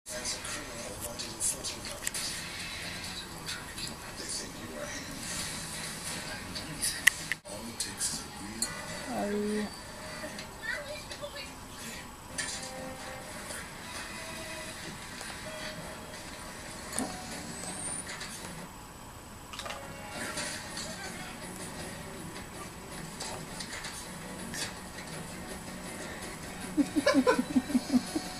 As a criminal wanted in 14 countries. They think you are him. I haven't done anything. All it takes is a real... Oh.